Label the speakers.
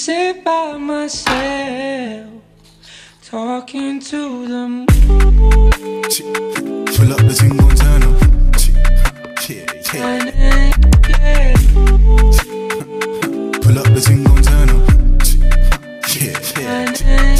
Speaker 1: sit by myself, talking to the moon.
Speaker 2: Pull up the thing, gon' turn up.
Speaker 1: Yeah.
Speaker 2: Pull up the thing, gon' turn up. Yeah.